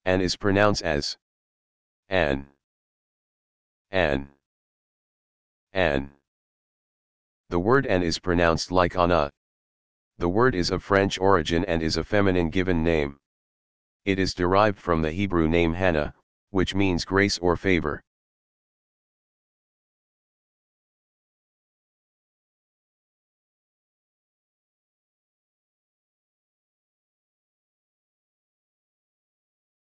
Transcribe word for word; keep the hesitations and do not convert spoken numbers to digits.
and is pronounced as an, an, an. The word an is pronounced like ah-nuh. The word is of French origin and is a feminine given name. It is derived from the Hebrew name Hannah, which means grace or favor.